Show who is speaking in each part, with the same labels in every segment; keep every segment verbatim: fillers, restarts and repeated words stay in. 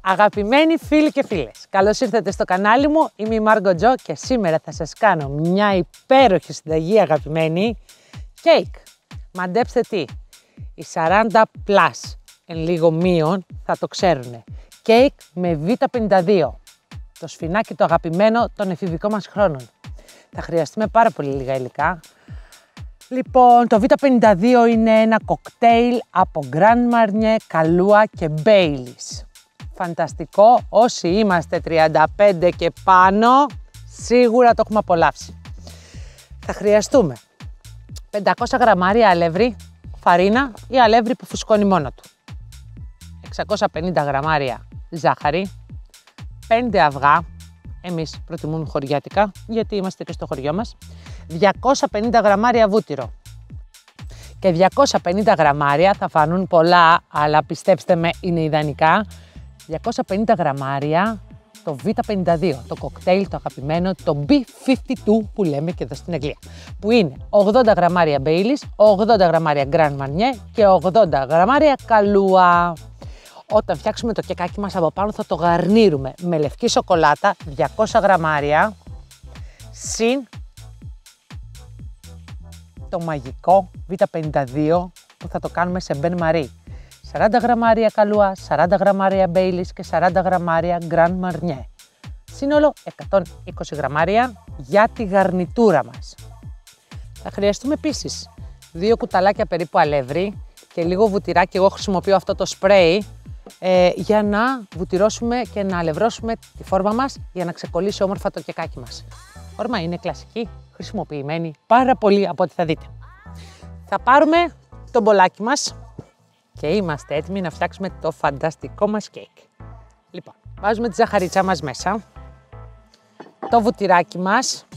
Speaker 1: Αγαπημένοι φίλοι και φίλες, καλώς ήρθατε στο κανάλι μου. Είμαι η Μάργκο Τζο και σήμερα θα σας κάνω μια υπέροχη συνταγή, αγαπημένοι, κέικ. Μαντέψτε τι, οι σαράντα πλας εν λίγο μείον θα το ξέρουν. Κέικ με β' πενήντα δύο, το σφινάκι το αγαπημένο των εφηβικών μας χρόνων. Θα χρειαστούμε πάρα πολύ λίγα υλικά. Λοιπόν, το β' πενήντα δύο είναι ένα κοκτέιλ από Grand Marnier, Kahlua και Baileys. Φανταστικό, όσοι είμαστε τριάντα πέντε και πάνω, σίγουρα το έχουμε απολαύσει. Θα χρειαστούμε πεντακόσια γραμμάρια αλεύρι, φαρίνα ή αλεύρι που φουσκώνει μόνο του, εξακόσια πενήντα γραμμάρια ζάχαρη, πέντε αυγά, εμείς προτιμούμε χωριάτικα γιατί είμαστε και στο χωριό μας, διακόσια πενήντα γραμμάρια βούτυρο και διακόσια πενήντα γραμμάρια, θα φανούν πολλά αλλά πιστέψτε με είναι ιδανικά, διακόσια πενήντα γραμμάρια το β' πενήντα δύο, το κοκτέιλ το αγαπημένο, το μπι πενήντα δύο που λέμε και εδώ στην Αγγλία, που είναι ογδόντα γραμμάρια Baileys, ογδόντα γραμμάρια Grand Marnier και ογδόντα γραμμάρια Kahlua. Όταν φτιάξουμε το κεκάκι μας από πάνω θα το γαρνίρουμε με λευκή σοκολάτα, διακόσια γραμμάρια, συν το μαγικό β' πενήντα δύο που θα το κάνουμε σε Bain Marie. σαράντα γραμμάρια Kahlua, σαράντα γραμμάρια Baileys και σαράντα γραμμάρια Grand Marnier. Σύνολο εκατόν είκοσι γραμμάρια για τη γαρνιτούρα μας. Θα χρειαστούμε επίσης δύο κουταλάκια περίπου αλεύρι και λίγο βουτυράκι. Εγώ χρησιμοποιώ αυτό το σπρέι ε, για να βουτυρώσουμε και να αλευρώσουμε τη φόρμα μας για να ξεκολλήσει όμορφα το κεκάκι μας. Η φόρμα είναι κλασική, χρησιμοποιημένη πάρα πολύ από ό,τι θα δείτε. Θα πάρουμε το μπολάκι μας και είμαστε έτοιμοι να φτιάξουμε το φανταστικό μας κέικ. Λοιπόν, βάζουμε τη ζαχαρίτσα μας μέσα, το βουτυράκι μας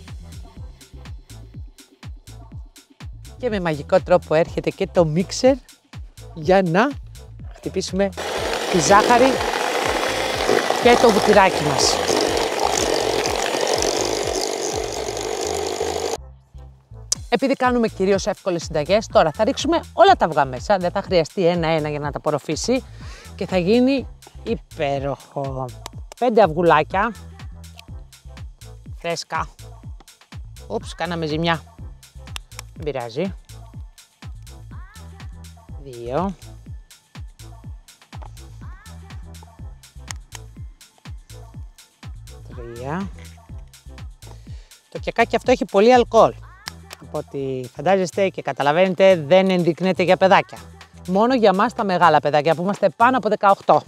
Speaker 1: και με μαγικό τρόπο έρχεται και το μίξερ για να χτυπήσουμε τη ζάχαρη και το βουτυράκι μας. Επειδή κάνουμε κυρίως εύκολες συνταγές, τώρα θα ρίξουμε όλα τα αυγά μέσα, δεν θα χρειαστεί ένα-ένα για να τα απορροφήσει και θα γίνει υπέροχο. Πέντε αυγουλάκια, φρέσκα, ούψ, κάναμε ζημιά, δεν πειράζει, δύο, τρία, το κεκάκι αυτό έχει πολύ αλκοόλ. Από ό,τι φαντάζεστε και καταλαβαίνετε δεν ενδεικνύεται για παιδάκια. Μόνο για μας τα μεγάλα παιδάκια που είμαστε πάνω από δεκαοκτώ.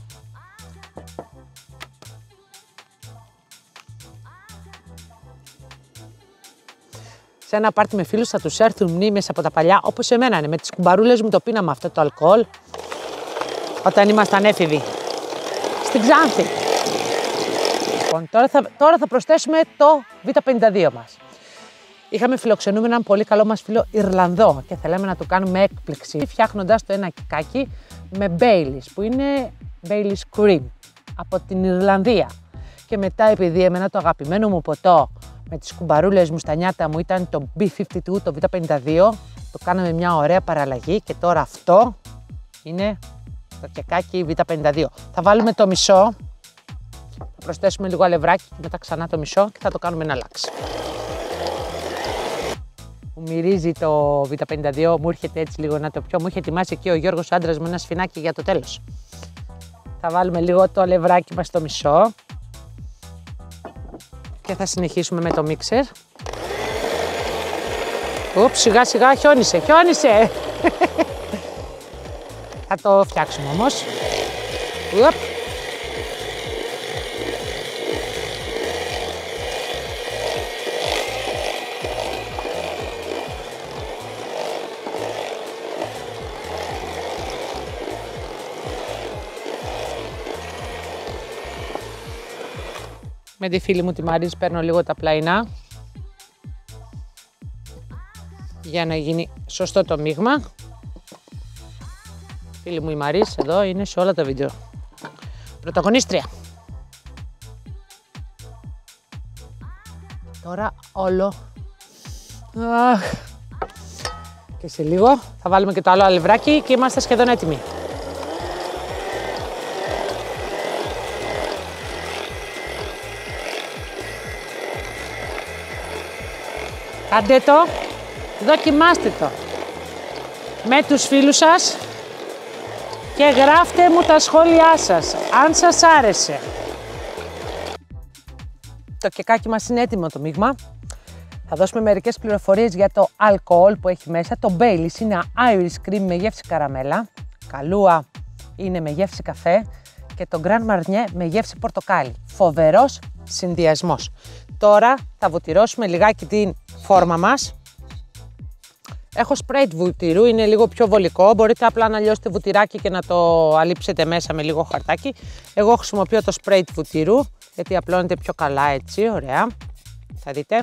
Speaker 1: Σε ένα πάρτι με φίλους θα τους έρθουν μνήμες από τα παλιά, όπως εμένα είναι. Με τις κουμπαρούλες μου το πίναμε αυτό το αλκοόλ όταν ήμασταν έφηβοι. Στην Ξάνθη. Λοιπόν, τώρα θα, τώρα θα προσθέσουμε το β' πενήντα δύο μας. Είχαμε φιλοξενούμε έναν πολύ καλό μας φίλο Ιρλανδό και θέλαμε να του κάνουμε έκπληξη φτιάχνοντας το ένα κεκάκι με Baileys που είναι Baileys Cream από την Ιρλανδία. Και μετά επειδή εμένα το αγαπημένο μου ποτό με τις κουμπαρούλες μου στα νιάτα μου ήταν το μπι πενήντα δύο, το β' πενήντα δύο, το κάναμε μια ωραία παραλλαγή και τώρα αυτό είναι το κεκάκι β' πενήντα δύο. Θα βάλουμε το μισό, θα προσθέσουμε λίγο αλευράκι και μετά ξανά το μισό και θα το κάνουμε να αλλάξει. Μου μυρίζει το β' πενήντα δύο, μου έρχεται έτσι λίγο να το πιω. Μου είχε ετοιμάσει εκεί ο Γιώργος, ο άντρας μου, ένα σφινάκι για το τέλος. Θα βάλουμε λίγο το αλευράκι μας στο μισό και θα συνεχίσουμε με το μίξερ. Ουπ, σιγά σιγά χιόνισε, χιόνισε! Θα το φτιάξουμε όμως. Ουπ. Με τη φίλη μου τη Μαρίζ παίρνω λίγο τα πλαϊνά για να γίνει σωστό το μείγμα. Η φίλη μου η Μαρίζ εδώ είναι σε όλα τα βίντεο. Πρωταγωνίστρια. Τώρα όλο. Αχ. Και σε λίγο θα βάλουμε και το άλλο αλευράκι και είμαστε σχεδόν έτοιμοι. Κάντε το, δοκιμάστε το με τους φίλους σας και γράφτε μου τα σχόλιά σας, αν σας άρεσε. Το κεκάκι μας είναι έτοιμο το μείγμα. Θα δώσουμε μερικές πληροφορίες για το αλκοόλ που έχει μέσα. Το Baileys είναι Irish Cream με γεύση καραμέλα. Καλούα είναι με γεύση καφέ. Και το Grand Marnier με γεύση πορτοκάλι. Φοβερός συνδυασμός. Τώρα θα βουτυρώσουμε λιγάκι την φόρμα μας. Έχω σπρέιτ βουτυρού, είναι λίγο πιο βολικό. Μπορείτε απλά να λιώσετε βουτυράκι και να το αλείψετε μέσα με λίγο χαρτάκι. Εγώ χρησιμοποιώ το σπρέιτ βουτυρού, γιατί απλώνεται πιο καλά έτσι, ωραία. Θα δείτε.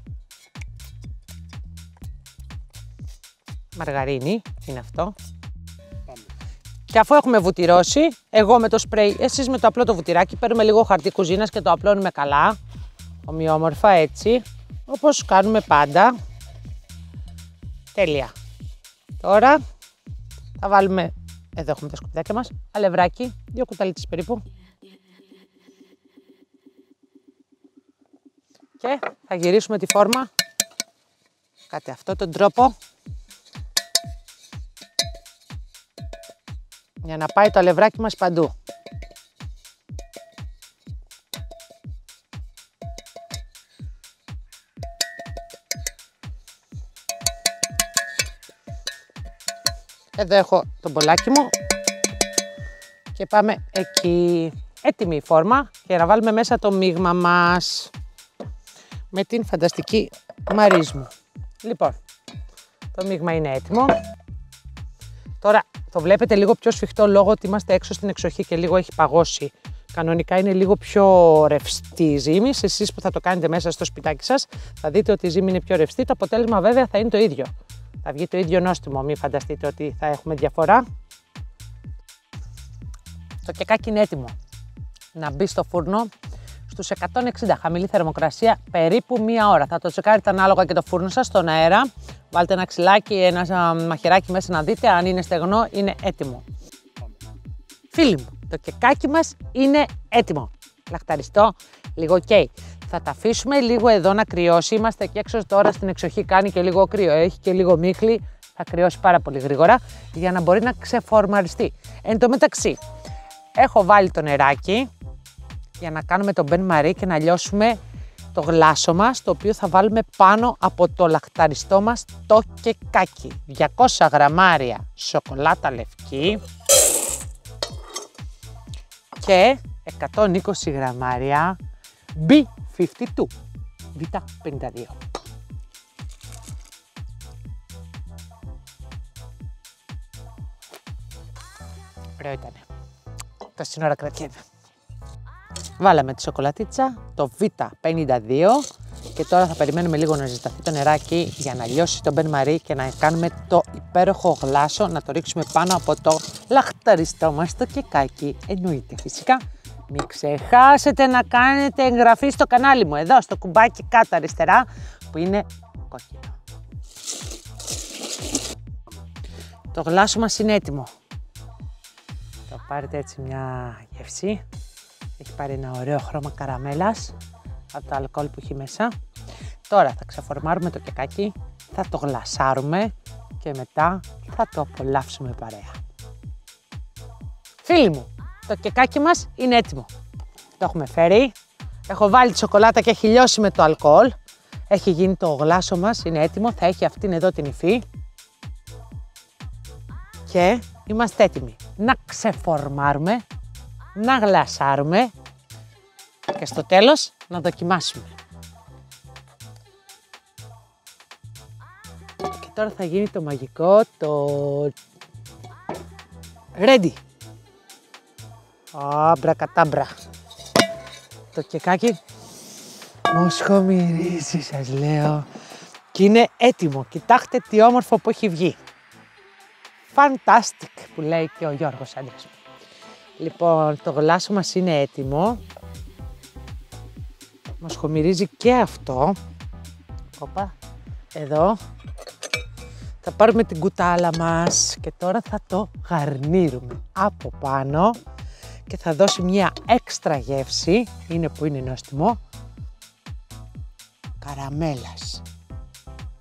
Speaker 1: Μαργαρίνη είναι αυτό. Πάμε. Και αφού έχουμε βουτυρώσει, εγώ με το σπρέι, εσείς με το απλό το βουτυράκι, παίρνουμε λίγο χαρτί κουζίνας και το απλώνουμε καλά, ομοιόμορφα έτσι, όπως κάνουμε πάντα. Τέλεια. Τώρα θα βάλουμε, εδώ έχουμε τα σκουπιδάκια μας, αλευράκι, δύο κουταλίτσες περίπου. Και θα γυρίσουμε τη φόρμα, κάτι αυτόν τον τρόπο, για να πάει το αλευράκι μας παντού. Εδώ έχω το μπολάκι μου και πάμε εκεί. Έτοιμη η φόρμα για να βάλουμε μέσα το μείγμα μας με την φανταστική Μαρίς μου. Λοιπόν, το μείγμα είναι έτοιμο. Τώρα το βλέπετε λίγο πιο σφιχτό λόγω ότι είμαστε έξω στην εξοχή και λίγο έχει παγώσει. Κανονικά είναι λίγο πιο ρευστή η ζύμη. Εσείς που θα το κάνετε μέσα στο σπιτάκι σας θα δείτε ότι η ζύμη είναι πιο ρευστή. Το αποτέλεσμα βέβαια θα είναι το ίδιο. Θα βγει το ίδιο νόστιμο, μην φανταστείτε ότι θα έχουμε διαφορά. Το κεκάκι είναι έτοιμο να μπει στο φούρνο στους εκατόν εξήντα, χαμηλή θερμοκρασία, περίπου μία ώρα. Θα το τσεκάρετε ανάλογα και το φούρνο σας στον αέρα. Βάλτε ένα ξυλάκι, ένα μαχαιράκι μέσα να δείτε, αν είναι στεγνό είναι έτοιμο. Φίλοι μου, το κεκάκι μας είναι έτοιμο. Λαχταριστό, λίγο καίει. Θα τα αφήσουμε λίγο εδώ να κρυώσει. Είμαστε εκεί έξω τώρα στην εξοχή, κάνει και λίγο κρύο, έχει και λίγο μίχλι. Θα κρυώσει πάρα πολύ γρήγορα για να μπορεί να ξεφορμαριστεί. Εν τω μεταξύ, έχω βάλει το νεράκι για να κάνουμε τον μπεν μαρί και να λιώσουμε το γλάσο μας, το οποίο θα βάλουμε πάνω από το λαχταριστό μας το κεκάκι. διακόσια γραμμάρια σοκολάτα λευκή και εκατόν είκοσι γραμμάρια μπι πενήντα δύο, Β πενήντα δύο. Ωραίο ήτανε. Τα σύνορα κρατιέμαι. Βάλαμε τη σοκολατίτσα, το Β πενήντα δύο και τώρα θα περιμένουμε λίγο να ζεσταθεί το νεράκι για να λιώσει το μπεν μαρί και να κάνουμε το υπέροχο γλάσο, να το ρίξουμε πάνω από το λαχταριστό μας το κεκάκι. Εννοείται φυσικά. Μην ξεχάσετε να κάνετε εγγραφή στο κανάλι μου, εδώ στο κουμπάκι κάτω αριστερά που είναι κόκκινο. Το γλάσο μας είναι έτοιμο. Θα πάρετε έτσι μια γεύση. Έχει πάρει ένα ωραίο χρώμα καραμέλας από το αλκοόλ που έχει μέσα. Τώρα θα ξεφορμάρουμε το κεκάκι, θα το γλασάρουμε και μετά θα το απολαύσουμε παρέα. Φίλοι μου, το κεκάκι μας είναι έτοιμο. Το έχουμε φέρει. Έχω βάλει τη σοκολάτα και έχει λιώσει με το αλκοόλ. Έχει γίνει το γλάσο μας, είναι έτοιμο. Θα έχει αυτήν εδώ την υφή. Και είμαστε έτοιμοι να ξεφορμάρουμε, να γλασάρουμε και στο τέλος να δοκιμάσουμε. Και τώρα θα γίνει το μαγικό, το ready. Αμπρακατάμπρα. Το κεκάκι μόσχο μυρίζει, σας λέω. Και είναι έτοιμο. Κοιτάξτε τι όμορφο που έχει βγει. Fantastic που λέει και ο Γιώργος άντρας μου. Λοιπόν, το γλάσο μας είναι έτοιμο. Μοσχομυρίζει και αυτό. Οπα, εδώ. Θα πάρουμε την κουτάλα μας και τώρα θα το γαρνίρουμε από πάνω και θα δώσει μια έξτρα γεύση, είναι που είναι νόστιμο, καραμέλας.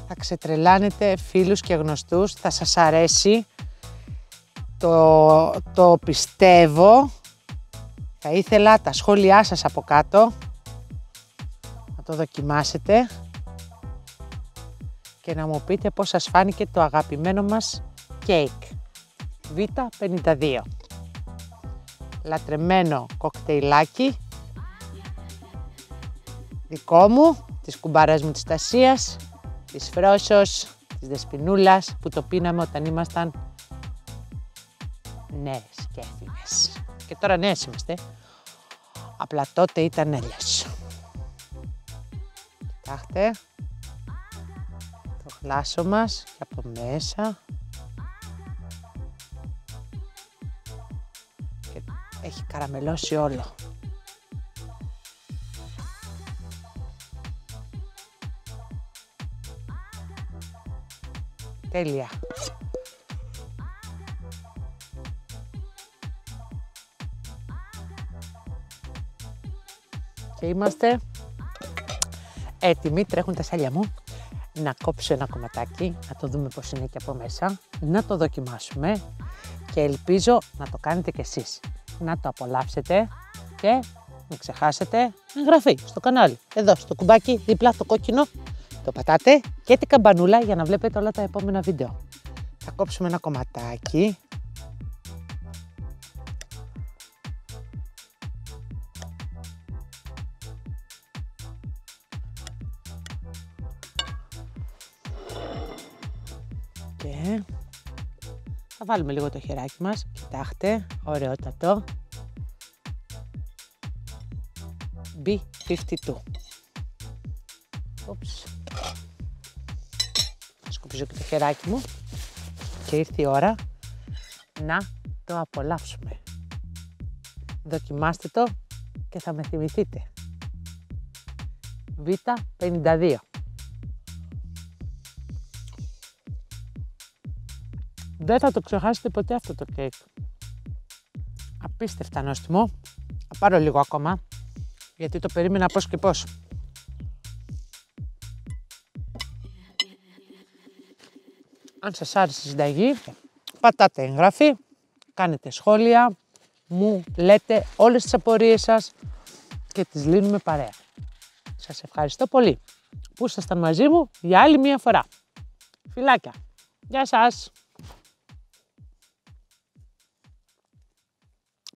Speaker 1: Θα ξετρελάνετε φίλους και γνωστούς, θα σας αρέσει, το, το πιστεύω. Θα ήθελα τα σχόλιά σας από κάτω, να το δοκιμάσετε και να μου πείτε πώς σας φάνηκε το αγαπημένο μας κέικ β πενήντα δύο. Λατρεμένο κοκτέιλάκι, δικό μου, της κουμπάρας μου της Τασίας, της Φρόσος, της Δεσποινούλας, που το πίναμε όταν ήμασταν νέες και έφηβες. Και τώρα νέες είμαστε, απλά τότε ήταν έλιος. Κοιτάξτε, το γλάσο μας και από μέσα. Και έχει καραμελώσει όλο. Τέλεια. Και είμαστε έτοιμοι, τρέχουν τα σάλια μου, να κόψω ένα κομματάκι, να το δούμε πώς είναι και από μέσα, να το δοκιμάσουμε και ελπίζω να το κάνετε κι εσείς. Να το απολαύσετε και μην ξεχάσετε εγγραφή στο κανάλι. Εδώ στο κουμπάκι δίπλα το κόκκινο, το πατάτε και την καμπανούλα για να βλέπετε όλα τα επόμενα βίντεο. Θα κόψουμε ένα κομματάκι. Και θα βάλουμε λίγο το χεράκι μας. Κοιτάξτε, ωραιότατο. μπι πενήντα δύο. Ούψ. Θα σκουπίζω και το χεράκι μου. Και ήρθε η ώρα να το απολαύσουμε. Δοκιμάστε το και θα με θυμηθείτε. β πενήντα δύο. Δεν θα το ξεχάσετε ποτέ αυτό το κέικ. Απίστευτα νόστιμο. Θα πάρω λίγο ακόμα, γιατί το περίμενα πώς και πώς. Αν σας άρεσε η συνταγή, πατάτε εγγραφή, κάνετε σχόλια, μου λέτε όλες τις απορίες σας και τις λύνουμε παρέα. Σας ευχαριστώ πολύ που ήσασταν μαζί μου για άλλη μία φορά. Φιλάκια. Γεια σας.